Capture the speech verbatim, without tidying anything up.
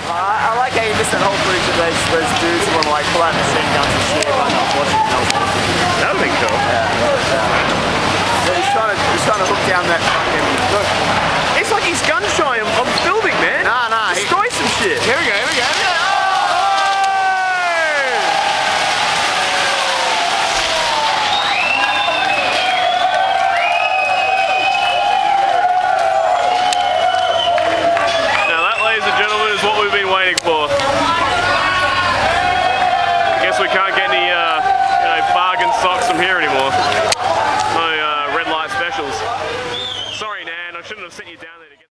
I, I like how you missed that whole footage of those, those dudes who want to like pull out machine guns and shoot everyone else watching. That would be cool. Yeah. yeah. So he's trying to he's trying to hook down that fucking look.